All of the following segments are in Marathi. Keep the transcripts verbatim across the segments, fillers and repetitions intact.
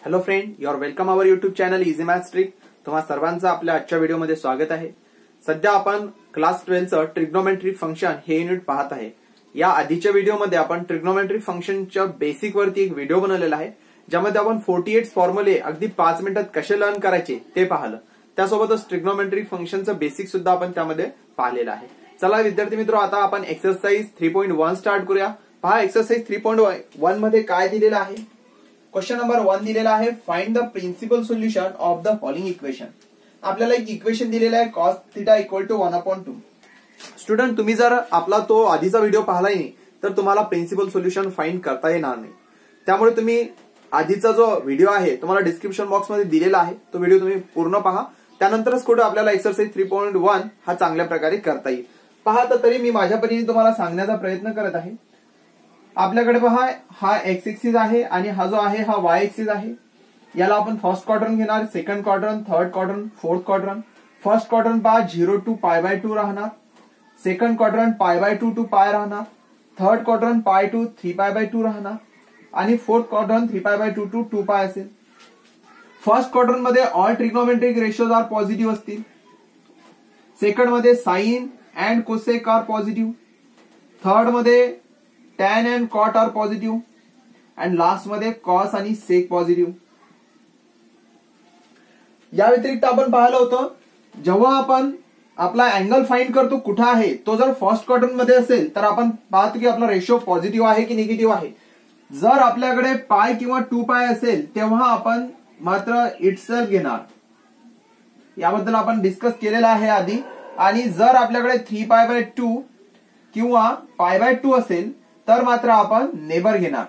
Hello friend, your welcome our YouTube channel easy maths trick. तुम्हा सर्वांचं आपल्या आजच्या व्हिडिओमध्ये स्वागत आहे. सध्या आपण क्लास ट्वेल्वचं ट्रिग्नोमेट्रिक फंक्शन हे युनिट पाहत आहे. या आधीच्या व्हिडिओमध्ये आपण ट्रिग्नोमेट्रिक फंक्शनच्या बेसिक वरती एक व्हिडिओ बनवलेला आहे, ज्यामध्ये आपण अडुसष्ट फॉर्म्युले अगदी पाच मिनिटात कसे लर्न करायचे ते पाहिलं. त्यासोबतच ट्रिग्नोमेट्रिक फंक्शनचं बेसिक सुद्धा आपण त्यामध्ये पाहिलेलं आहे. चला विद्यार्थी मित्र, आता आपण exercise three point one start करूया. पहा, एक्सरसाइज थ्री पॉईंट वन मध्ये काय दिलेलं आहे. क्वेश्चन नंबर वन दिलेला आहे, find the principal solution of the following equation. आपल्याला एक इक्वेशन दिलेला आहे, cos theta equal to one upon two. Student, तुम्ही जर आपला तो आधीचा व्हिडिओ पाहिलाय नाही तर तुम्हाला प्रिन्सिपल सोल्युशन फाइंड करता येणार नाही. त्यामुळे तुम्ही आधीचा जो व्हिडिओ आहे तुम्हाला डिस्क्रिप्शन बॉक्समध्ये दिलेला आहे, तो व्हिडिओ तुम्ही पूर्ण पहा. त्यानंतरच कुठे आपल्याला एक्सरसाइज थ्री पॉईंट वन हा चांगल्या प्रकारे करता येईल. पहा, तर तरी मी माझ्या परीने तुम्हाला सांगण्याचा प्रयत्न करत आहे. आपल्याकडे पहा, हा एक्स एक्सिस आहे आणि हा जो आहे हा वाय एक्सिस आहे. याला आपण फर्स्ट क्वाड्रंट घेणार, second quadrant, third quadrant, fourth quadrant. First quadrant पहा zero to pi by two राहणार, second quadrant pi by two to pi राहणार, third quadrant pi to three pi by two राहणार आणि fourth quadrant three pi by two to to pi असेल. फर्स्ट क्वाड्रंट मध्ये all trigonometric ratios are positive असतील. सेकंड मध्ये sine and cosec are positive. Third मध्ये tan and cot are positive and last मध्ये कॉस आणि सेक पॉझिटिव्ह. या व्यतिरिक्त आपण पाहिलं होतं, जेव्हा आपण आपला अँगल फाइंड करतो कुठं आहे, तो जर फर्स्ट क्वाड्रंट मध्ये असेल तर आपण पाहतो की आपला रेशो पॉझिटिव्ह आहे की निगेटिव्ह आहे. जर आपल्याकडे पाय किंवा टू पाय असेल तेव्हा आपण मात्र इटसेल्फ घेणार. याबद्दल आपण डिस्कस केलेला आहे आधी. आणि जर आपल्याकडे थ्री पाय बाय टू किंवा पाय बाय टू असेल तर मात्र आपण नेबर घेणार.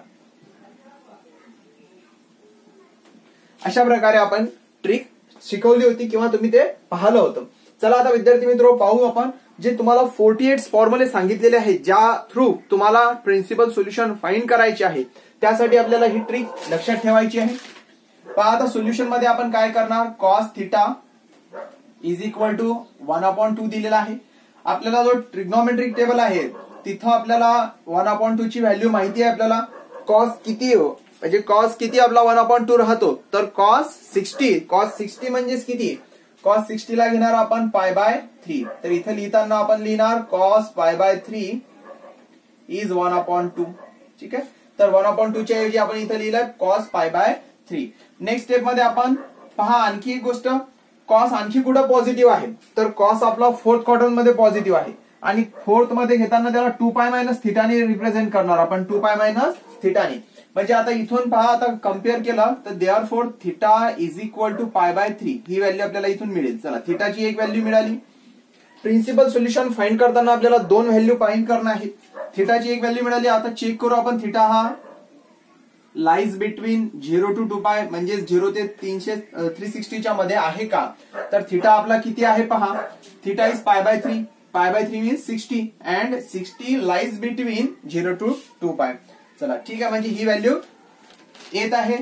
अशा प्रकारे आपण ट्रिक शिकवली होती किंवा तुम्ही ते पाहिलं होतं. चला आता विद्यार्थी मित्र पाहू आपण जे तुम्हाला अडुसष्ट फॉर्म्युले सांगितलेले आहेत, ज्या थ्रू तुम्हाला प्रिन्सिपल सोल्युशन फाइंड करायचे आहे. त्यासाठी आपल्याला ही ट्रिक लक्षात ठेवायची आहे. पहा, आता सोल्युशन मध्ये आपण काय करणार, cos theta is equal to one upon two दिलेला आहे. आपल्याला जो ट्रिग्नोमेट्रिक टेबल आहे तिथं आपल्याला वन अपॉन टू ची व्हॅल्यू माहिती आहे. आपल्याला कॉस किती म्हणजे कॉस किती आपला वन अपॉन टू राहतो, तर कॉस सिक्स्टी. कॉस सिक्स्टी म्हणजेच किती, कॉस सिक्स्टी ला घेणार आपण पाय बाय थ्री. तर इथे लिहिताना आपण लिहिणार cos pi by three is one upon two. ठीक आहे, तर वन अपॉन टू च्या ऐवजी आपण इथे लिहिलं cos pi by three. Next step मध्ये आपण पहा आणखी एक गोष्ट, कॉस आणखी कुठं पॉझिटिव्ह आहे, तर कॉस आपला फोर्थ क्वाड्रंट मध्ये पॉझिटिव्ह आहे आणि फोर्थ मध्ये घेताना त्याला टू पाय मायनस थिटाने रिप्रेझेंट करणार आपण, टू पाय मायनस थिटाने. म्हणजे आता इथून पहा, आता कम्पेअर केला तर therefore theta is equal to pi by three ही व्हॅल्यू आपल्याला इथून मिळेल. चला, थिटाची एक व्हॅल्यू मिळाली. प्रिन्सिपल सोल्युशन फाइंड करताना आपल्याला दोन व्हॅल्यू फाइंड करणं आहे. थिटाची एक व्हॅल्यू मिळाली. आता चेक करू आपण, थिटा हा lies between zero to to pi म्हणजे झिरो ते तीनशे थ्री सिक्स्टीच्या मध्ये आहे का. तर थिटा आपला किती आहे पहा, theta is pi by three. Pi by three means sixty and sixty lies between zero to to pi. चला ठीक आहे, म्हणजे ही व्हॅल्यू येत आहे.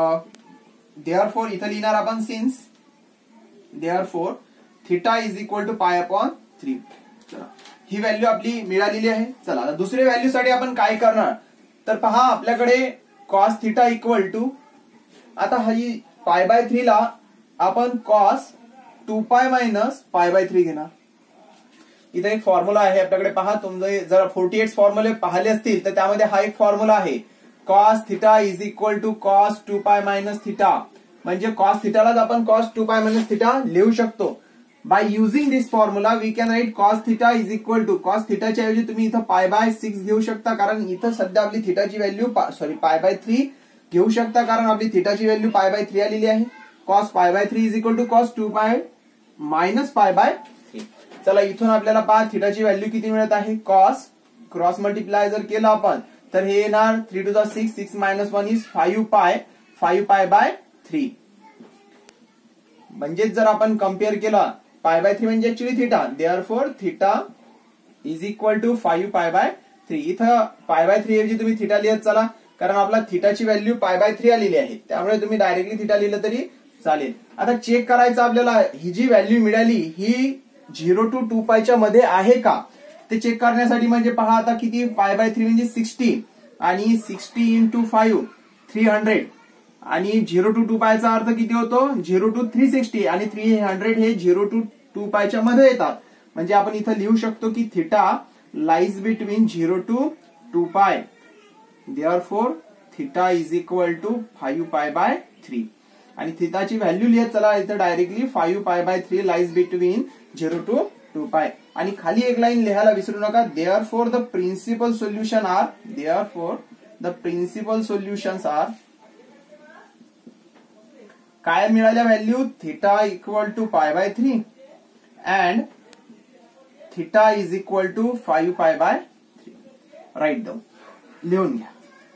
देअर फोर इथं लिहिणार आपण since therefore theta is equal to pi upon three. चला, ही व्हॅल्यू आपली मिळालेली आहे. चला, आता दुसऱ्या व्हॅल्यू साठी आपण काय करणार, तर पहा आपल्याकडे कॉस थिटा इक्वल टू, आता ही पाय बाय थ्री ला आपण cos two pi minus pi by three घेणार. इथे एक फॉर्म्युला आहे आपल्याकडे. पहा, तुम्ही जर अडुसष्ट फॉर्म्युले पाहिले असतील तर त्यामध्ये हा एक फॉर्म्युला आहे, cos theta is equal to cos two pi minus theta. म्हणजे कॉस थिटालाच आपण cos two pi minus theta लिहू शकतो. By using this formula we can write cos theta is equal to, cos थिटाच्या ऐवजी तुम्ही इथं पाय बाय सिक्स घेऊ शकता, कारण इथं सध्या आपली थिटाची value sorry pi by three घेऊ शकता, कारण आपली थिटाची व्हॅल्यू पाय बाय थ्री आलेली आहे. Cos pi by three is equal to cos two pi minus pi by three. चला, इथून आपल्याला पहा थिटाची व्हॅल्यू किती मिळत आहे, कॉस क्रॉस मल्टिप्लाय जर केलं आपण तर हे येणार three two the six, six minus one is five pi, five pi by three. म्हणजेच जर आपण कम्पेअर केला, पाय बाय थ्री म्हणजे actually theta, therefore theta is equal to five pi by three. इथं पाय बाय थ्री ऐवजी तुम्ही थिटा लिहत चला, कारण आपला थिटाची व्हॅल्यू पाय बाय थ्री आलेली आहे. त्यामुळे तुम्ही डायरेक्टली थिटा लिहिलं तरी चालेल. आता चेक करायचं आपल्याला, ही जी व्हॅल्यू मिळाली ही झिरो टू टू पायच्या मध्ये आहे का ते चेक करण्यासाठी. म्हणजे पहा, आता किती, पाय बाय थ्री म्हणजे सिक्स्टी आणि sixty into five three hundred आणि झिरो टू टू पायचा अर्थ किती होतो, झिरो टू थ्री सिक्स्टी आणि थ्री हंड्रेड हे झिरो टू टू पायच्या मध्ये येतात. म्हणजे आपण इथं लिहू शकतो की theta lies between zero to to pi. Therefore theta is equal to five pi by three. आणि थिटाची व्हॅल्यू लिहत चला इथं directly five pi by three lies between zero to to pi. आणि खाली एक लाईन लिहायला विसरू नका. Therefore the principal solution are therefore the principal solutions are काय मिळाल्या value, theta equal to pi by three and theta is equal to five pi by three. Write down, लिहून घ्या.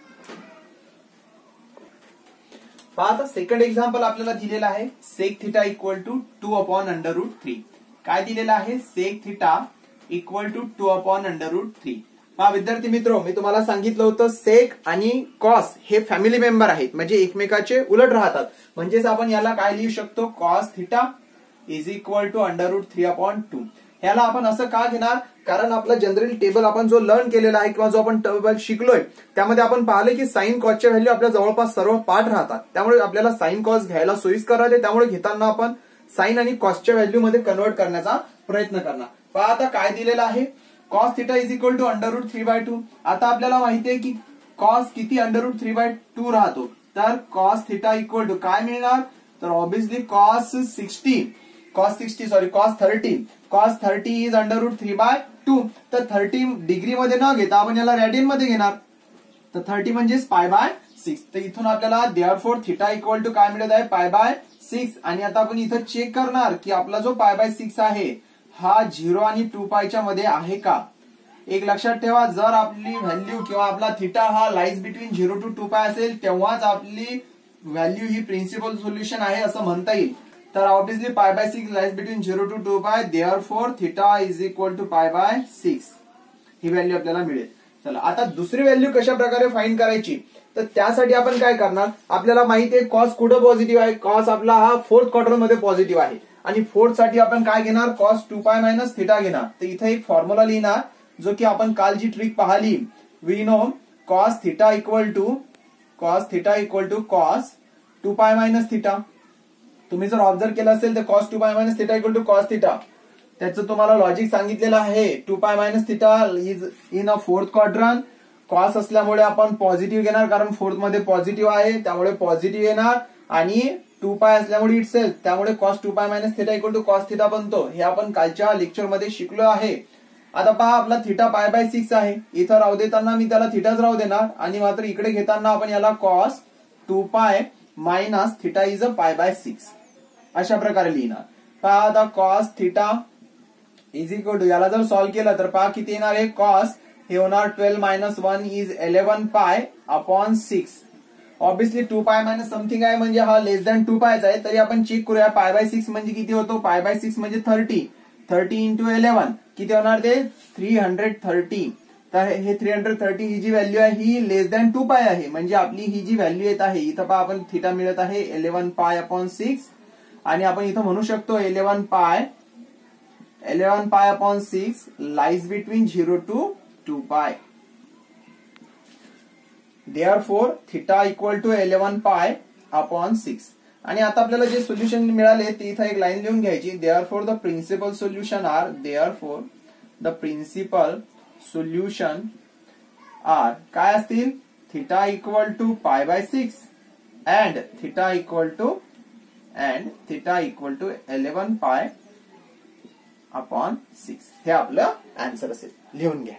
पहा आता सेकंड एक्झाम्पल आपल्याला दिलेला आहे. Sec theta equal to two upon under root three. काय दिलेलं आहे, sec theta equal to two upon under root three. पहा विद्यार्थी मित्र, मी तुम्हाला सांगितलं होतं सेक आणि कॉस हे फॅमिली मेंबर आहेत, म्हणजे एकमेकाचे उलट राहतात. म्हणजेच आपण याला काय लिहू शकतो, cos theta is equal to under root three upon two. याला आपण असं का घेणार, कारण आपला जनरल टेबल आपण जो लर्न केलेला आहे किंवा जो आपण टेबल शिकलोय त्यामध्ये आपण पाहिलं की साइन कॉसच्या व्हॅल्यू आपल्या जवळपास सर्व पाठ राहतात. त्यामुळे आपल्याला साइन कॉस घ्यायला सोयीस्कर राहते. त्यामुळे घेताना आपण साइन आणि कॉसच्या व्हॅल्यू मध्ये कन्वर्ट करण्याचा प्रयत्न करणार. पहा आता काय दिलेलं आहे, cos theta is equal to under root three by two. आता आपल्याला माहिती आहे की कॉस किती under root three by two राहतो. तर कॉस थिटा इक्वल टू काय मिळणार, तर obviously cos sixty cos sixty sorry cos thirty cos thirty is under root three by two. तर थर्टी डिग्री मध्ये न घेता आपण याला रॅडियन मध्ये घेणार. तर थर्टी म्हणजे पाय बाय सिक्स. तर इथून आपल्याला देअरफॉर थिटा इक्वल टू काय मिळत आहे, पाय बाय सिक्स. आणि आता आपण इथं चेक करणार की आपला जो पाय बाय सिक्स आहे हा झिरो आणि टू पायच्या मध्ये आहे का. एक लक्षात ठेवा, जर आपली व्हॅल्यू किंवा आपला थिटा हा lies between zero to to pi असेल तेव्हाच आपली व्हॅल्यू ही प्रिन्सिपल सोल्युशन आहे असं म्हणता येईल. तर obviously pi by six lies between zero to to pi. Therefore theta is equal to pi by six ही व्हॅल्यू आपल्याला मिळेल. चला आता दुसरी व्हॅल्यू कशा प्रकारे फाइंड करायची, तर त्यासाठी आपण काय करणार, आपल्याला माहिती आहे कॉस कुठं पॉझिटिव्ह आहे, कॉस आपला हा फोर्थ क्वार्टर मध्ये पॉझिटिव्ह आहे. आणि फोर्थ साठी आपण काय घेणार, cos two pi minus theta घेणार. तर इथे एक फॉर्म्युला लिहिणार जो की आपण काल जी ट्रिक पाहिली, we know cos theta equal to cos theta equal to cos two pi minus theta. तुम्ही जर ऑब्झर्व केलं असेल तर cos two pi minus theta equal to cos theta, त्याचं तुम्हाला लॉजिक सांगितलेलं आहे. Two pi minus theta is in a fourth quadrant. Cos असल्यामुळे आपण पॉझिटिव्ह घेणार कारण फोर्थ मध्ये पॉझिटिव्ह आहे त्यामुळे पॉझिटिव्ह येणार. आणि टू पाय असल्यामुळे इट्स सेल्फ त्यामुळे cos two pi minus theta equal to cos theta बनतो. हे आपण कालच्या लेक्चर मध्ये शिकलो आहे. आता पहा आपला थिटा पाय बाय सिक्स आहे. इथं राहू देताना मी त्याला थिटाच राहू देणार आणि मात्र इकडे घेताना आपण याला cos two pi minus theta is a pi by six अशा प्रकारे लिहिणार. पहा आता cos theta is equal to याला जर सॉल्व्ह केलं तर पहा किती येणार आहे, कॉस हे होणार twelve minus one is eleven pi upon six. Obviously two pi minus something आहे म्हणजे हा लेस दॅन टू पायचा आहे. तरी आपण चेक करूया पाय बाय सिक्स म्हणजे किती होतो, पाय बाय सिक्स म्हणजे थर्टी थर्टी इंटू इलेव्हन किती होणार ते थ्री हंड्रेड थर्टी. तर हे थ्री हंड्रेड थर्टी ही जी व्हॅल्यू आहे ही लेस दॅन टू पाय आहे. म्हणजे आपली ही जी व्हॅल्यू येत आहे इथं पहा आपण थिटा मिळत आहे इलेव्हन पाय अपॉन सिक्स. आणि आपण इथं म्हणू शकतो eleven pi eleven pi upon six lies between zero to to pi. Therefore theta equal to eleven pi upon six. आणि आता आपल्याला जे सोल्युशन मिळाले ते इथं एक लाईन लिहून घ्यायची. Therefore the principal solution are therefore the principal solution are काय असतील, theta equal to pi by six and theta equal to and theta equal to eleven pi upon six. हे आपलं आन्सर असेल, लिहून घ्या.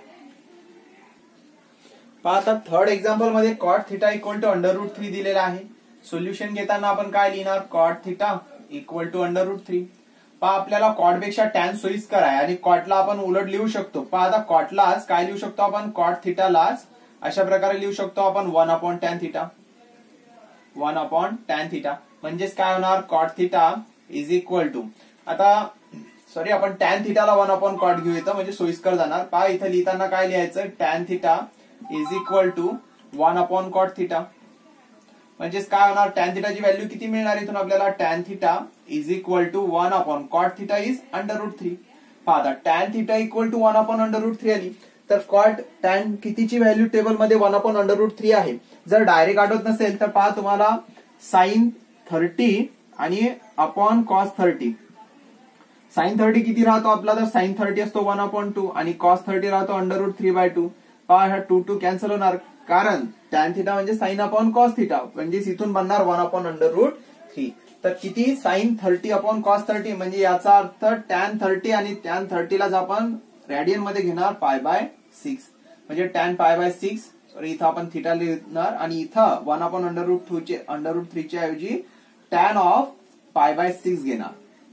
पहा आता थर्ड एक्झाम्पल मध्ये cot theta equal to under root three दिलेला आहे. सोल्युशन घेताना आपण काय लिहिणार, cot theta equal to under root three. पहा आपल्याला कॉट पेक्षा टॅन सोयीस्कर आहे आणि कॉटला आपण उलट लिहू शकतो. पहा आता कॉटलाच काय लिहू शकतो आपण, कॉट थिटालाच अशा प्रकारे लिहू शकतो आपण one upon tan theta one upon tan theta. म्हणजेच काय होणार, cot theta is equal to आता सॉरी आपण टॅन थिटाला वन अपॉन कॉट घेऊ येतं म्हणजे सोयीस्कर जाणार. पहा इथं लिहिताना काय लिहायचं, tan theta is equal to one upon cot theta. म्हणजेच काय होणार, टॅन थिटाची व्हॅल्यू किती मिळणार इथून आपल्याला, tan theta is equal to one upon cot theta is under root three. पहा आता tan theta equal to one upon under root three आली तर कॉट टॅन कितीची व्हॅल्यू टेबल मध्ये one upon under root three आहे. जर डायरेक्ट आठवत नसेल तर पहा तुम्हाला साइन थर्टी आणि upon cos thirty. Sine thirty किती राहतो आपला, तर साइन थर्टी असतो वन अपॉन टू आणि कॉस थर्टी राहतो under root three by two. पहा ह्या टू टू कॅन्सल होणार, कारण टॅन थिटा म्हणजे साइन अपॉन कॉस थिटा, म्हणजे इथून बनणार one upon under root three. तर किती, sine thirty upon cos thirty, म्हणजे याचा अर्थ टॅन थर्टी आणि टॅन थर्टीलाच आपण रॅडियन मध्ये घेणार पाय बाय सिक्स, म्हणजे tan pi by six. Sorry इथं आपण थिटा लिहिणार आणि इथं one upon under root two चे अंडर रूट थ्रीच्या ऐवजी tan of pi by six घेणार.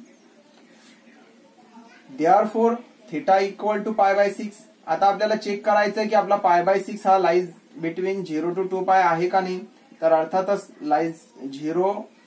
Therefore theta equal to pi by six. आता आपल्याला चेक करायचं की आपला पाय बाय सिक्स हा lies between zero to to pi आहे का नाही, तर अर्थातच lies zero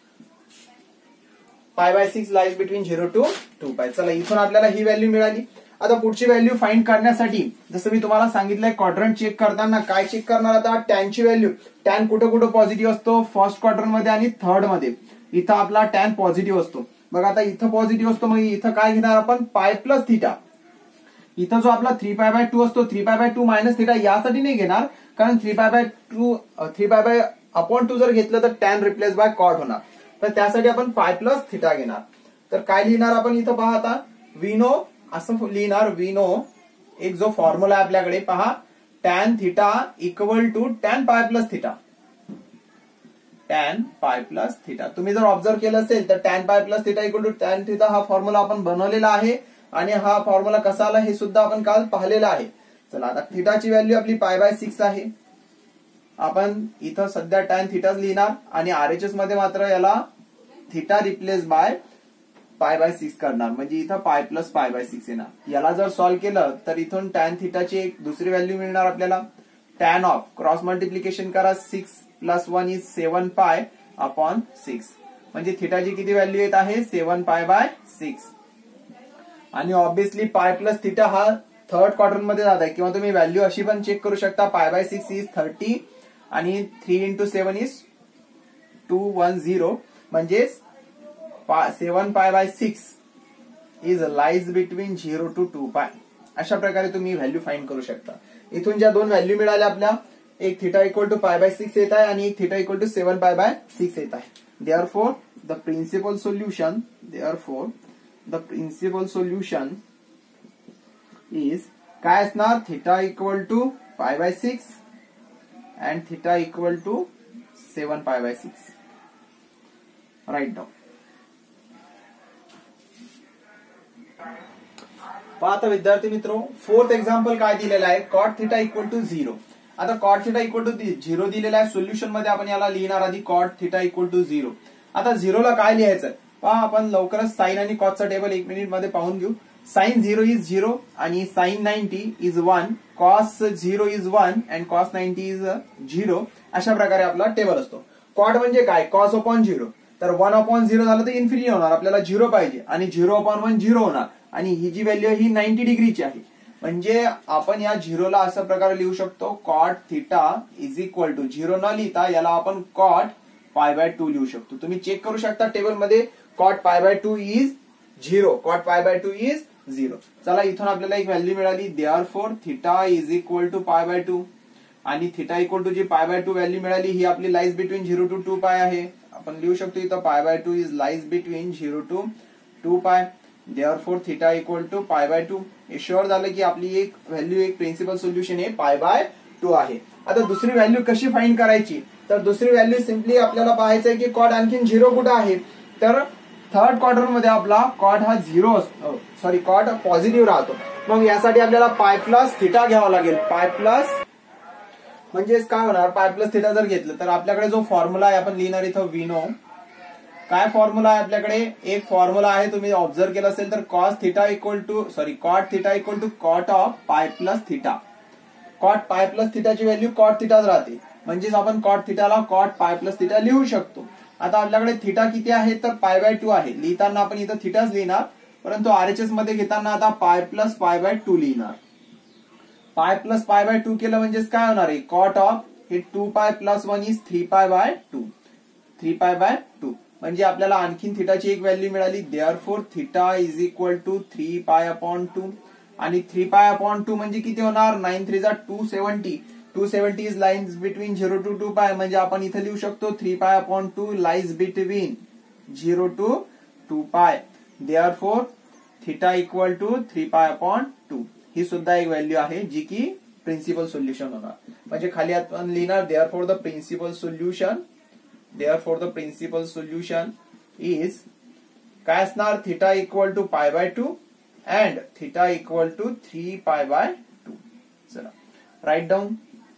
pi by six lies between zero to to pi. चला इथून आपल्याला ही व्हॅल्यू मिळाली. आता पुढची व्हॅल्यू फाइंड करण्यासाठी जसं मी तुम्हाला सांगितलंय क्वाड्रंट चेक करताना काय चेक करणार, आता टॅनची व्हॅल्यू. टॅन कुठं कुठं पॉझिटिव्ह असतो, फर्स्ट क्वाड्रंट मध्ये आणि थर्ड मध्ये. इथं आपला टॅन पॉझिटिव्ह असतो. मग आता इथं पॉझिटिव्ह असतो, मग इथं काय घेणार आपण, पाय प्लस थिटा. इथं जो आपला थ्री पाय बाय टू असतो, three pi by two minus theta यासाठी नाही घेणार, कारण three pi by two three pi by upon two जर घेतलं तर टॅन रिप्लेस बाय कॉट होणार. तर त्यासाठी आपण पाय प्लस थिटा घेणार. तर काय लिहिणार आपण इथं पहा, आता विनो असं लिहिणार. विनो एक जो फॉर्म्युला आहे आपल्याकडे पहा, tan theta equal to tan pi plus theta. Tan pi plus theta तुम्ही जर ऑब्झर्व केलं असेल तर tan pi plus theta equal to tan theta हा फॉर्म्युला आपण बनवलेला आहे आणि हा फॉर्म्युला कसा आला हे सुद्धा आपण काल पाहिलेला आहे. चला आता थिटाची व्हॅल्यू आपली पाय बाय सिक्स आहे. आपण इथं सध्या टॅन थिटाच लिहिणार आणि आरएचएस मध्ये मात्र याला theta replace by pi by six करणार, म्हणजे इथं पाय प्लस पाय बाय सिक्स येणार. याला जर सॉल्व्ह केलं तर इथून टॅन थिटाची एक दुसरी व्हॅल्यू मिळणार आपल्याला. टॅन ऑफ क्रॉस मल्टिप्लिकेशन करा, six plus one is seven pi upon six, म्हणजे थिटाची किती व्हॅल्यू येत आहे, सेवन पाय बाय सिक्स. आणि ऑब्विसली पाय प्लस थिटा हा थर्ड क्वाड्रंट मध्ये जात आहे, किंवा तुम्ही व्हॅल्यू अशी पण चेक करू शकता, pi by six is thirty आणि three into seven is two one zero, म्हणजे seven pi by six is lies between zero to to pi. अशा प्रकारे तुम्ही व्हॅल्यू फाइंड करू शकता. इथून ज्या दोन व्हॅल्यू मिळाल्या आपल्या, एक theta equal to pi by six येत आहे आणि एक theta equal to seven pi by six येत आहे. Therefore the principal solution therefore the principal solution is काय असणार, theta equal to pi by six and theta equal to seven pi by six. Right down. आता विद्यार्थी मित्रो, फोर्थ एक्झाम्पल काय दिलेलं आहे, cot theta equal to zero. आता cot theta equal to zero दिलेला आहे. सोल्युशन मध्ये आपण याला लिहिणार आधी cot theta equal to zero. आता झिरोला काय लिहायचं पहा, आपण लवकरच साइन आणि कॉटचा टेबल एक मिनिट मध्ये पाहून घेऊ. साइन झिरो इज झिरो आणि sine ninety is one, cos zero is one and cos ninety is zero. अशा प्रकारे आपला टेबल असतो. कॉट म्हणजे काय, कॉस अपॉन झिरो. तर वन अपॉन झिरो झालं तर इन्फिनिटी होणार, आपल्याला झिरो पाहिजे, आणि झिरो अपॉन वन झिरो होणार, आणि ही जी व्हॅल्यू ही नाईन्टी डिग्रीची आहे. म्हणजे आपण या झिरोला अशा प्रकारे लिहू शकतो, cot theta is equal to, zero न लिहिता याला आपण कॉट पाय बाय टू लिहू शकतो. तुम्ही चेक करू शकता टेबल मध्ये, cot pi by two is zero, cot pi by two is zero. चला इथून आपल्याला एक व्हॅल्यू मिळाली. Therefore theta is equal to pi by two, आणि थिटा इक्वल टू जी पाय बाय टू व्हॅल्यू मिळाली ही आपली lies between zero to to pi आहे. आपण लिहू शकतो इथं pi by two is lies between zero to to pi. Therefore theta equal to pi by two. हे शुअर झालं की आपली एक व्हॅल्यू, एक प्रिन्सिपल सोल्युशन हे पाय बाय टू आहे. आता दुसरी व्हॅल्यू कशी फाइंड करायची, तर दुसरी व्हॅल्यू सिम्पली आपल्याला पाहायचं आहे की कॉट आणखीन झिरो कुठं आहे. तर थर्ड क्वार्टर मध्ये आपला कॉट हा झिरो असतो, सॉरी कॉट पॉझिटिव्ह राहतो. मग यासाठी आपल्याला पाय प्लस थिटा घ्यावा लागेल. पाय प्लस म्हणजेच काय होणार, पाय प्लस थिटा जर घेतलं तर आपल्याकडे जो फॉर्म्युला आहे आपण लिहिणार इथं विनो. काय फॉर्म्युला आहे आपल्याकडे, एक फॉर्म्युला आहे, तुम्ही ऑब्झर्व केलं असेल तर cos theta equal to sorry cot theta equal to cot of pi plus theta. Cot pi plus थिटाची व्हॅल्यू कॉट थिटाच राहते, म्हणजेच आपण कॉट थिटाला कॉट पाय प्लस थिटा लिहू शकतो. आता आपल्याकडे थिटा किती आहे, तर पाय बाय टू आहे. लिहिताना आपण इथं थिटाच लिहिणार, परंतु आरएचएस मध्ये घेताना आता पाय प्लस पाय बाय टू लिहिणार. पाय प्लस पाय बाय टू केलं म्हणजेच काय होणार आहे, कॉट ऑफ हे two pi plus one is three pi by two, three pi by two. म्हणजे आपल्याला आणखीन थिटाची एक व्हॅल्यू मिळाली. Therefore theta is equal to three pi upon two, आणि थ्री पाय अपॉन टू म्हणजे किती होणार, नाईन थ्री जा two seventy. Two seventy is lines between zero to to pi, म्हणजे आपण इथे लिहू शकतो three pi upon two lies between zero to to pi. Therefore theta equal to three pi upon two. ही सुद्धा एक व्हॅल्यू आहे जी की प्रिन्सिपल सोल्युशन होणार. म्हणजे खाली आपण लिहिणार therefore the principal solution, therefore the principal solution is काय असणार, theta equal to pi by two and theta equal to three pi by two. चला राईट डाऊन.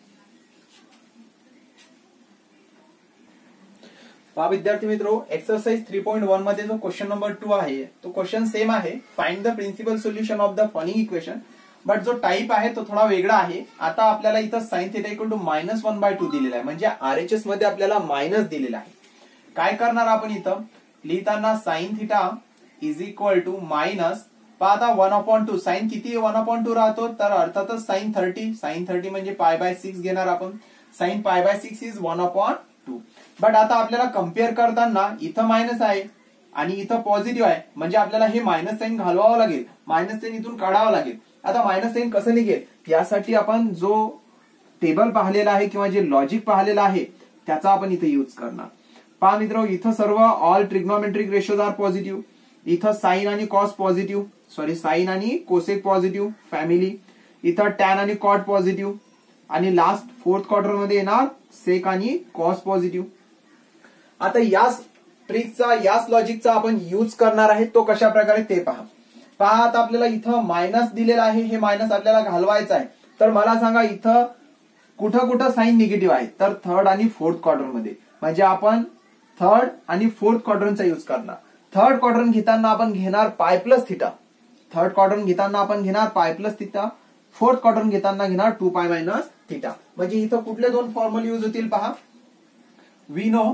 पहा विद्यार्थी मित्रो, एक्सरसाइज थ्री पॉइंट वन मध्ये जो क्वेश्चन नंबर टू आहे तो क्वेश्चन सेम आहे, find the principal solution of the following equation, but जो टाइप आहे तो थोडा वेगळा आहे. आता आपल्याला इथं sine theta equal to minus one by two दिलेला आहे, म्हणजे आरएचएस मध्ये आपल्याला मायनस दिलेला आहे. काय करणार आपण इथं लिहिताना sine theta is equal to minus, पहा आता वन अपॉन टू, साइन किती वन अपॉन टू राहतो, तर अर्थातच साइन थर्टी, साइन थर्टी म्हणजे पाय बाय सिक्स घेणार आपण. Sine pi by six is one upon two. But आता आपल्याला कम्पेअर करताना इथं मायनस आहे आणि इथं पॉझिटिव्ह आहे, म्हणजे आपल्याला हे मायनस साइन घालवावं लागेल, मायनस साइन इथून काढावं लागेल. आता मायनस साइन कसं निघेल, यासाठी आपण जो टेबल पाहिलेला आहे किंवा जे लॉजिक पाहिलेलं आहे त्याचा आपण इथे यूज करणार. पहा मित्र, इथं सर्व all trigonometric ratios are positive. इथं साइन आणि कॉस पॉझिटिव्ह, सॉरी साइन आणि कोसेक पॉझिटिव्ह फॅमिली. इथं टॅन आणि कॉट पॉझिटिव्ह आणि लास्ट फोर्थ क्वार्टर मध्ये येणार सेक आणि कॉस पॉझिटिव्ह. आता याच ट्रिकचा याच लॉजिकचा आपण यूज करणार आहे, तो कशा प्रकारे ते पहा. पहा आता आपल्याला इथं मायनस दिलेला आहे, हे मायनस आपल्याला घालवायचं आहे. तर मला सांगा इथं कुठं कुठं साइन निगेटिव्ह आहे, तर थर्ड आणि फोर्थ क्वार्टर मध्ये, म्हणजे आपण थर्ड आणि फोर्थ क्वाड्रंटचा यूज करणार. थर्ड क्वाड्रंट घेताना आपण घेणार पाय प्लस थिटा, थर्ड क्वाड्रंट घेताना आपण घेणार पाय प्लस थिटा, फोर्थ क्वाड्रंट घेताना घेणार टू पाय मायनस थिटा. म्हणजे इथं कुठले दोन फॉर्म्युले यूज होतील पहा. वी नो,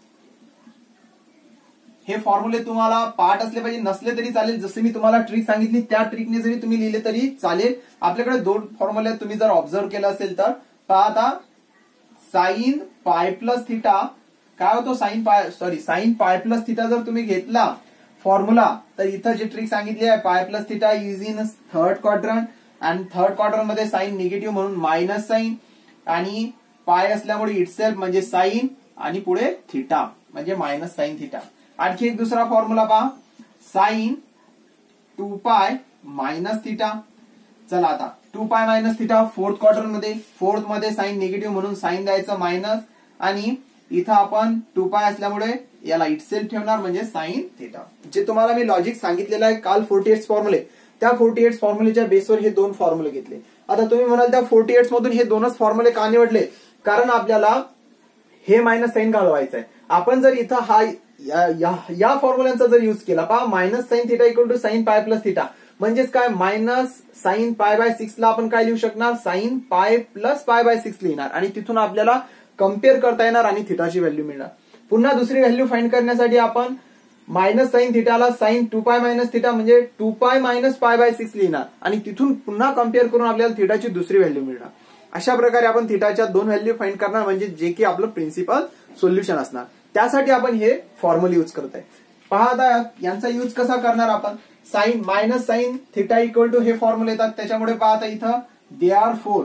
हे फॉर्म्युले तुम्हाला पाठ असले पाहिजे, नसले तरी चालेल. जसे मी तुम्हाला ट्रिक सांगितली त्या ट्रिकने जरी तुम्ही लिहिले तरी चालेल. आपल्याकडे दोन फॉर्म्युले तुम्ही जर ऑब्झर्व केलं असेल तर पहा. आता साइन पाय प्लस थिटा काय होतो, sine pi sorry sine pi plus theta जर तुम्ही घेतला फॉर्म्युला, तर इथं जे ट्रिक सांगितली आहे pi plus theta is in third quadrant आणि थर्ड क्वाड्रंट मध्ये साइन निगेटिव्ह म्हणून मायनस साइन आणि पाय असल्यामुळे इटसेल्फ म्हणजे साइन आणि पुढे थिटा म्हणजे मायनस साइन थिटा. आणखी एक दुसरा फॉर्म्युला पहा, sine two pi minus theta. चला आता two pi minus theta fourth quarter मध्ये, फोर्थ मध्ये साइन निगेटिव्ह म्हणून साइन द्यायचं मायनस आणि इथं आपण टू पाय असल्यामुळे याला इटसेल्फ ठेवणार म्हणजे साइन थिटा. जे तुम्हाला मी लॉजिक सांगितलेलं आहे काल फोर्टी एट फॉर्म्युले, त्या फोर्टी एट फॉर्म्युलेच्या बेसवर हे दोन फॉर्म्युले घेतले. आता तुम्ही म्हणाल त्या फोर्टी एट मधून हे दोनच फॉर्म्युले का निवडले, कारण आपल्याला हे मायनस साइन घालवायचं आहे. आपण जर इथं हा या, या, या फॉर्म्युल्यांचा जर युज केला पहा, minus sine theta equal to sine pi plus theta म्हणजेच काय, minus sine pi by six ला आपण काय लिहू शकणार, sign pi plus pi by six लिहिणार आणि तिथून आपल्याला कम्पेअर करता येणार आणि थिटाची व्हॅल्यू मिळणार. पुन्हा दुसरी व्हॅल्यू फाइंड करण्यासाठी आपण मायनस साइन थिटाला sine two pi minus theta म्हणजे two pi minus pi by six लिहिणार आणि तिथून पुन्हा कम्पेअर करून आपल्याला थिटाची दुसरी व्हॅल्यू मिळणार. अशा प्रकारे आपण थिटाच्या दोन व्हॅल्यू फाइंड करणार, म्हणजे जे की आपलं प्रिन्सिपल सोल्युशन असणार. त्यासाठी आपण हे फॉर्म्युला यूज करत आहे. पहा आता यांचा यूज कसा करणार आपण, sine minus sine theta equal to हे फॉर्म्युला येतात, त्याच्यामुळे पहा आता इथं therefore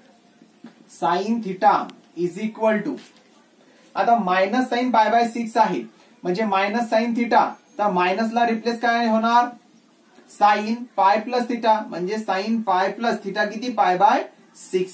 sine theta is equal to, आता minus sine pi by six आहे म्हणजे मायनस साइन थिटा, तर मायनसला रिप्लेस काय होणार, साइन पाय प्लस थिटा म्हणजे साइन पाय प्लस थिटा किती pi by six.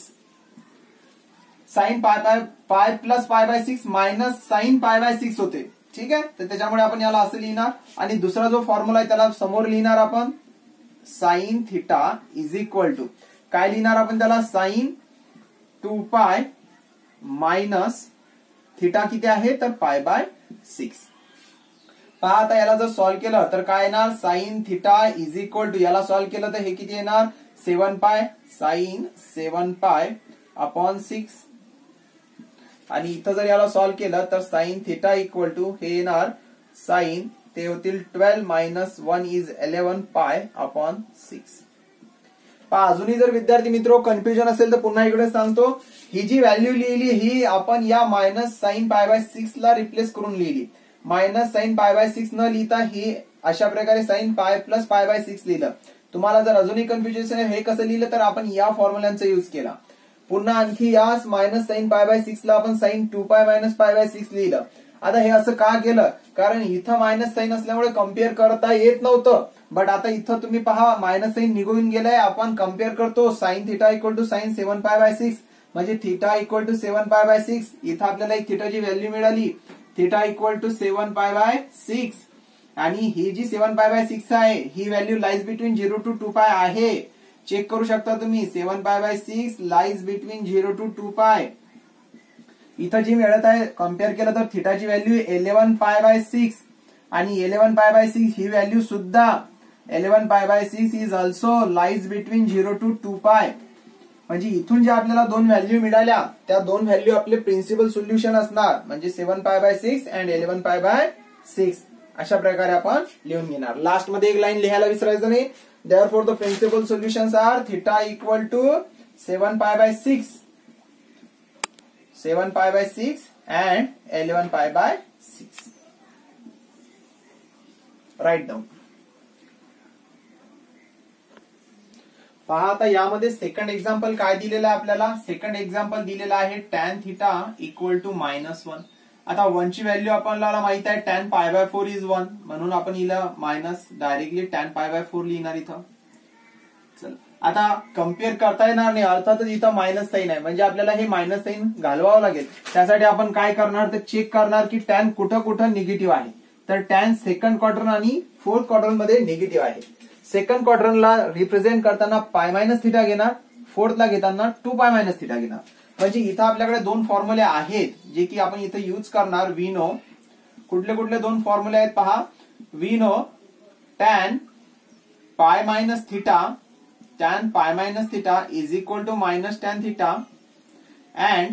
Sine pi by pi plus pi by six minus sine pi by six होते. ठीक आहे, तर त्याच्यामुळे आपण याला असं लिहिणार आणि दुसरा जो फॉर्म्युला आहे त्याला समोर लिहिणार आपण sine theta is equal to काय लिहिणार आपण त्याला, sine two pi minus theta किती आहे तर पाय बाय सिक्स. पहा आता याला जर सॉल्व्ह केलं तर काय येणार, sine theta is equal to याला सॉल्व्ह केलं तर हे किती येणार, सेवन पाय साइन सेवन पाय अपॉन सिक्स आणि इथं जर याला सॉल्व्ह केलं तर साइन थिटा इक्वल टू हे येणार साइन ते होतील twelve minus one is eleven pi upon six. पहा अजूनही जर विद्यार्थी मित्रो कन्फ्युजन असेल तर पुन्हा इकडे सांगतो, ही जी व्हॅल्यू लिहिली ही आपण या minus sine pi by six ला रिप्लेस करून लिहिली. Minus sine pi by six न लिहिता ही अशा प्रकारे sign pi plus pi by six लिहिलं. तुम्हाला जर अजूनही कन्फ्युजन हे कसं लिहिलं तर आपण या फॉर्म्युलांचा यूज केला. पुन्हा आणखी या minus sine pi by six ला आपण sine two pi minus pi by six लिहिलं. आता हे असं का केलं, कारण इथं मायनस साईन असल्यामुळे कम्पेअर करता येत नव्हतं. बट आता इथं तुम्ही पहा मायनस साईन निघून गेलाय, आपण कम्पेअर करतो sine theta equal to sine seven pi by six म्हणजे theta equal to seven pi by six. इथं आपल्याला एक थिटाची व्हॅल्यू मिळाली, theta equal to seven pi by six. आणि ही जी सेव्हन पाय बाय सिक्स आहे ही value lies between zero to to pi आहे. चेक करू शकता तुम्ही, seven pi by six lies between zero to to pi. इथं जी मिळत आहे कम्पेअर केलं तर थिटाची value eleven pi by six आणि इलेव्हन पाय बाय सिक्स ही व्हॅल्यू सुद्धा eleven pi by six is also lies between zero to to pi. म्हणजे इथून जे आपल्याला दोन व्हॅल्यू मिळाल्या त्या दोन व्हॅल्यू आपले प्रिन्सिपल सोल्युशन असणार, म्हणजे seven pi by six and eleven pi by six. अशा प्रकारे आपण लिहून घेणार. लास्ट मध्ये एक लाईन लिहायला विसरायचं नाही. Therefore, the principal solutions are theta equal to seven pi by six, seven pi by six and eleven pi by six. Write down. पहा आता यामध्ये सेकंड एक्झाम्पल काय दिलेलं आहे आपल्याला. सेकंड एक्झाम्पल दिलेलं आहे tan theta equal to minus one. आता वन ची व्हॅल्यू आपल्याला माहित आहे tan pi by four is one, म्हणून आपण हिला minus directly tan pi by four लिहिणार इथं. चल आता कम्पेअर करता येणार नाही, अर्थातच इथं मायनस साईन आहे म्हणजे आपल्याला हे मायनस साईन घालवावं लागेल. त्यासाठी आपण काय करणार तर चेक करणार की टॅन कुठं कुठं निगेटिव्ह आहे. तर टॅन सेकंड क्वाड्रंट आणि फोर्थ क्वाड्रंट मध्ये निगेटिव्ह आहे. सेकंड क्वाड्रंटला रिप्रेझेंट करताना पाय मायनस थिटा घेणार, फोर्थला घेताना टू पाय मायनस थिटा घेणार. म्हणजे इथं आपल्याकडे दोन फॉर्म्युले आहेत जे की आपण इथं यूज करणार. वी नो कुठले कुठले दोन फॉर्म्युले आहेत पहा. We know tan pi minus theta, tan pi minus theta is equal to minus tan theta and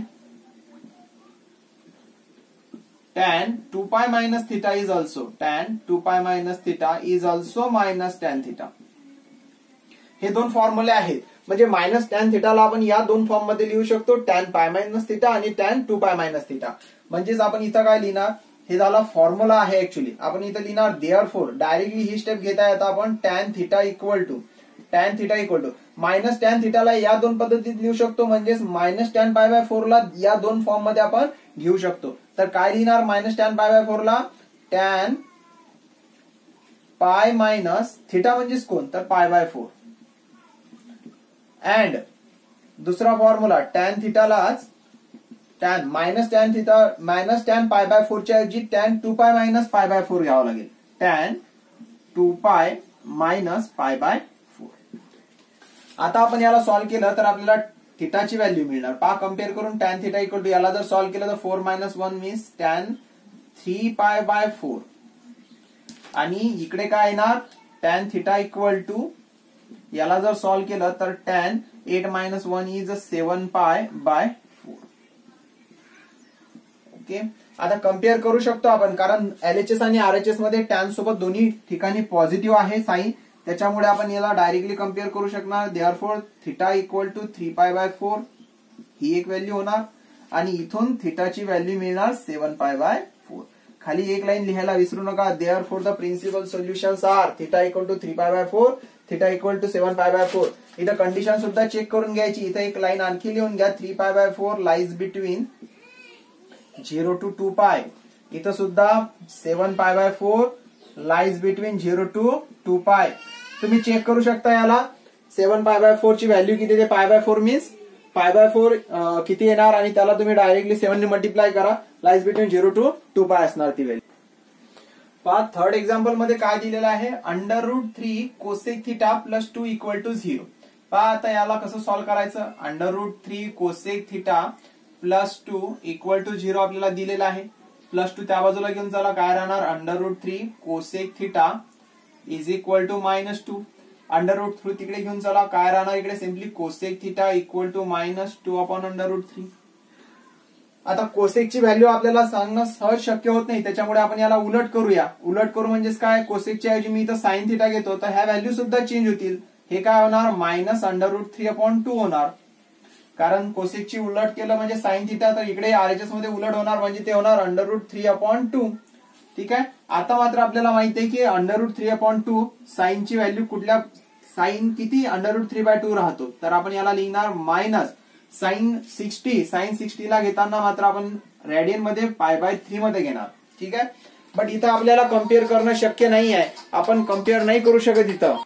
tan two pi minus theta is also tan two pi minus theta is also minus tan theta. हे दोन फॉर्म्युले आहेत. म्हणजे मायनस टॅन थिटाला आपण या दोन फॉर्म मध्ये लिहू शकतो, टॅन पाय मायनस थिटा आणि tan two pi minus theta. म्हणजेच आपण इथं काय लिहिणार, हे झाला फॉर्म्युला आहे ऍक्च्युली. आपण इथं लिहिणार देअरफॉर, डायरेक्टली ही स्टेप घेता येता आपण tan theta equal to tan theta equal to minus tan थिटाला या दोन पद्धतीत लिहू शकतो, म्हणजेच minus tan pi by four ला या दोन फॉर्म मध्ये आपण घेऊ शकतो. तर काय लिहिणार minus tan pi by four ला टॅन पाय मायनस थिटा म्हणजेच कोण तर पाय बाय फोर अँड दुसरा फॉर्म्युला टॅन थिटालाच tan minus tan theta minus tan pi by four च्या ऐवजी tan two pi minus pi by four घ्यावं लागेल. Tan two pi minus pi by four. आता आपण याला सॉल्व्ह केलं तर आपल्याला थिटाची व्हॅल्यू मिळणार. पहा कम्पेअर करून टॅन थिटा इक्वल टू याला जर सॉल्व्ह केलं तर four minus one means tan three pi by four आणि इकडे काय येणार टॅन थिटा इक्वल टू याला जर सॉल्व्ह केलं तर tan eight minus one is seven pi by four. Okay आता कम्पेअर करू शकतो आपण, कारण एलएचएस आणि आरएचएस मध्ये टॅन सोबत दोन्ही ठिकाणी पॉझिटिव्ह आहे साईन, त्याच्यामुळे आपण याला डायरेक्टली कम्पेअर करू शकणार. Therefore theta equal to three pi by four ही एक व्हॅल्यू होणार आणि इथून थिटाची व्हॅल्यू मिळणार सेव्हन पाय बाय फोर. खाली एक लाईन लिहायला विसरू नका. Therefore the principal solutions are theta equal to three pi by four, theta equal to seven pi by four. इथं कंडिशन सुद्धा चेक करून घ्यायची. इथं एक लाईन आणखी लिहून घ्या. Three pi by four lies between zero to to pi. इथं सुद्धा seven pi by four lies between zero to to pi. तुम्ही चेक करू शकता याला सेव्हन पाय बाय फोर ची व्हॅल्यू किती ते pi by four means pi by four किती येणार आणि त्याला तुम्ही डायरेक्टली सेव्हन ने मल्टिप्लाय करा. Lies between zero to to pi असणार ती व्हॅल्यू. पहा थर्ड एक्झाम्पल मध्ये काय दिलेलं आहे under root three cosec theta plus two equal to zero. पहा आता याला कसं सॉल्व्ह करायचं. Under root three cosec theta plus two equal to zero आपल्याला दिलेला आहे. प्लस टू त्या बाजूला घेऊन चला काय राहणार under root three cosec theta is equal to minus two. Under root three तिकडे घेऊन चला काय राहणार इकडे simply cosec theta equal to minus two upon under root three. आता कोसेकची व्हॅल्यू आपल्याला सांगणं सहज शक्य होत नाही, त्याच्यामुळे आपण याला उलट करूया. उलट करू म्हणजेच काय कोसेकच्या ऐवजी मी इथं साइन थिटा घेतो तर ह्या व्हॅल्यू सुद्धा चेंज होतील. हे काय होणार minus under root three upon two होणार, कारण कोसेकची उलट केलं म्हणजे साइन थिटा, तर इकडे आरएचएस मध्ये उलट होणार म्हणजे ते होणार under root three upon two. ठीक आहे. आता मात्र आपल्याला माहिती आहे की under root three upon two साईनची ची व्हॅल्यू कुठल्या साइन किती under root three by two राहतो, तर आपण याला लिहिणार मायनस साइन सिक्स्टी साइन सिक्स्टीला घेताना मात्र आपण रेडियन मध्ये पाय बाय थ्री मध्ये घेणार. ठीक आहे. बट इथं आपल्याला कम्पेअर करणं शक्य नाही आहे, आपण कम्पेअर नाही करू शकत इथं.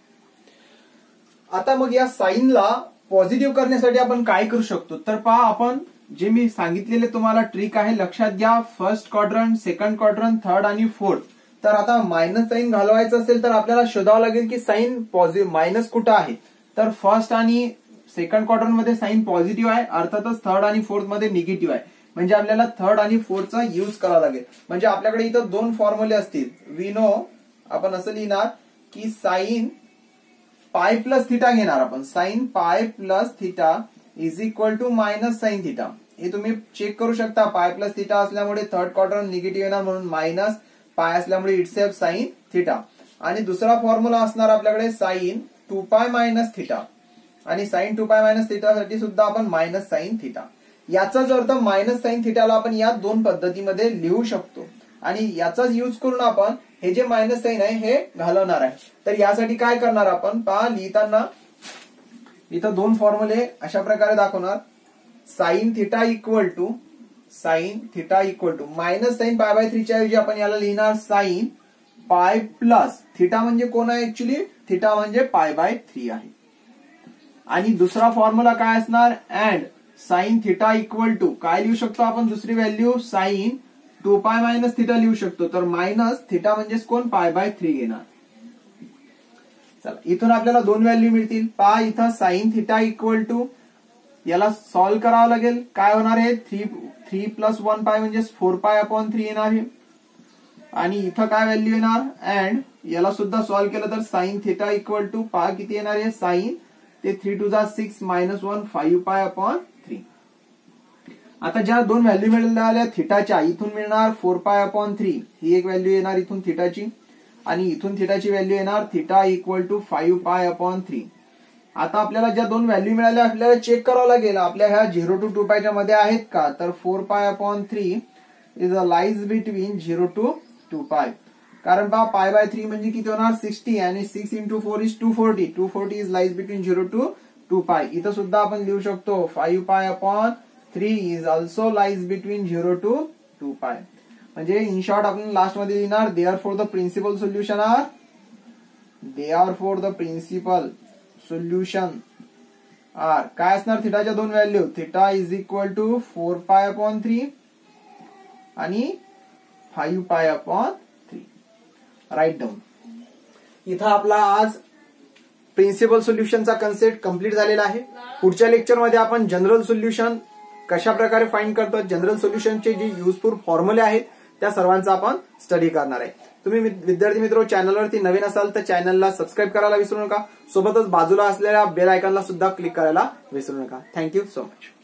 आता मग या साईनला पॉझिटिव्ह करण्यासाठी आपण काय करू शकतो तर पहा, आपण जे मी सांगितलेले तुम्हाला ट्रिक आहे लक्षात घ्या. First quadrant, second quadrant, third आणि फोर्थ. तर आता मायनस साईन घालवायचं असेल तर आपल्याला शोधावं लागेल की साईन पॉझिटिव्ह मायनस कुठं आहे. तर फर्स्ट आणि सेकंड क्वाड्रंट मध्ये साईन पॉझिटिव्ह आहे, अर्थातच थर्ड आणि फोर्थ मध्ये निगेटिव्ह आहे. म्हणजे आपल्याला थर्ड आणि फोर्थचा यूज करावा लागेल. म्हणजे आपल्याकडे इथं दोन फॉर्म्युले असतील. वी नो आपण असं लिहिणार की साईन पाय प्लस थिटा घेणार आपण. Sine pi plus theta is equal to minus sine theta. हे तुम्ही चेक करू शकता. पाय प्लस थिटा असल्यामुळे थर्ड क्वाड्रंट निगेटिव्ह येणार, म्हणून मायनस पाय असल्यामुळे इट्स एफ साईन थिटा. आणि दुसरा फॉर्म्युला असणार आपल्याकडे sine two pi minus theta. आणि sine two pi minus theta साठी सुद्धा आपण मायनस साईन थिटा. याचाच अर्थ मायनस साईन थिटाला आपण या दोन पद्धतीमध्ये लिहू शकतो. आणि याचाच यूज करून आपण हे जे मायनस साईन आहे हे घालवणार आहे. तर यासाठी काय करणार आपण पहा, लिहिताना इथं दोन फॉर्म्युले अशा प्रकारे दाखवणार. Sine theta equal to sine theta equal to minus sine pi by थ्रीच्या ऐवजी आपण याला लिहिणार साईन पाय प्लस थिटा. म्हणजे कोण आहे ऍक्च्युली, थिटा म्हणजे पाय बाय थ्री आहे. आणि दुसरा फॉर्म्युला काय असणार, and sine theta equal to काय लिहू शकतो आपण दुसरी value, sine two pi minus theta लिहू शकतो. तर मायनस थिटा म्हणजेच कोण, पाय बाय थ्री घेणार. चला इथून आपल्याला दोन व्हॅल्यू मिळतील. पहा इथं साईन थिटा इक्वल टू याला सॉल्व्ह करावं लागेल. काय होणार आहे, three three plus one pi म्हणजे फोर पाय अपॉन थ्री येणार आहे. आणि इथं काय व्हॅल्यू येणार, अँड याला सुद्धा सॉल्व्ह केलं तर साईन थिटा इक्वल टू पहा किती येणार आहे, साईन ते थ्री टू जा six minus one five pi upon three. आता ज्या दोन व्हॅल्यू मिळाल्या थिटाच्या, इथून मिळणार फोर पाय अपॉन थ्री ही एक व्हॅल्यू येणार इथून थिटाची. आणि इथून थिटाची व्हॅल्यू येणार theta equal to five pi upon three. आता आपल्याला ज्या दोन व्हॅल्यू मिळाल्या आपल्याला चेक करावं लागेल आपल्या ह्या झिरो टू टू पायच्या मध्ये आहेत का. तर four pi upon three is a lies between zero to to pi. कारण पहा पाय बाय थ्री म्हणजे किती होणार, सिक्स्टी. आणि six into four is two forty. Two forty is lies between zero to to pi. इथं सुद्धा आपण लिहू शकतो five pi upon three is also lies between zero to to pi. म्हणजे इन शॉर्ट आपण लास्ट मध्ये लिहिणार therefore the principal solution are therefore the principal solution are काय असणार, थिटाच्या दोन value, theta is equal to four pi upon three आणि five pi upon three. Write down. इथं आपला आज प्रिन्सिपल सोल्युशनचा कन्सेप्ट कंप्लीट झालेला आहे. पुढच्या लेक्चरमध्ये आपण जनरल सोल्युशन कशा प्रकारे फाइंड करतो, जनरल सोल्युशनचे जे युजफुल फॉर्म्युले आहेत त्या सर्वांचा आपण स्टडी करणार आहे. तुम्ही विद्यार्थी मित्र चॅनलवरती नवीन असाल तर चॅनलला सबस्क्राईब करायला विसरू नका. सोबतच बाजूला असलेल्या बेल आयकॉनला सुद्धा क्लिक करायला विसरू नका. Thank you so much.